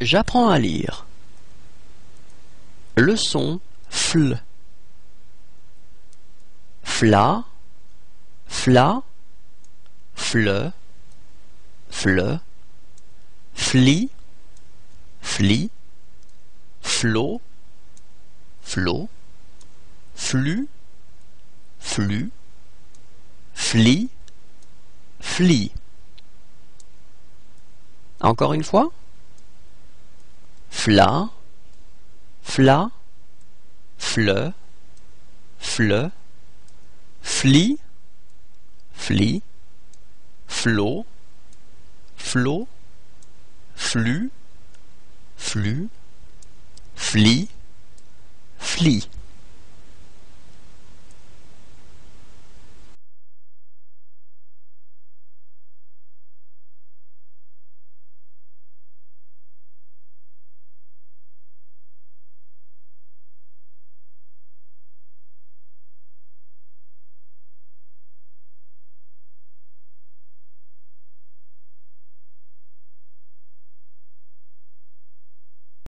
J'apprends à lire. Leçon fl. Fla, fla, fle, fle, fli, fli, flot, flot, flux, flux, fli, fli. Encore une fois. Fla, fla, fle, fle, fli, fli, flot, flot, flux, flux, fli, fli.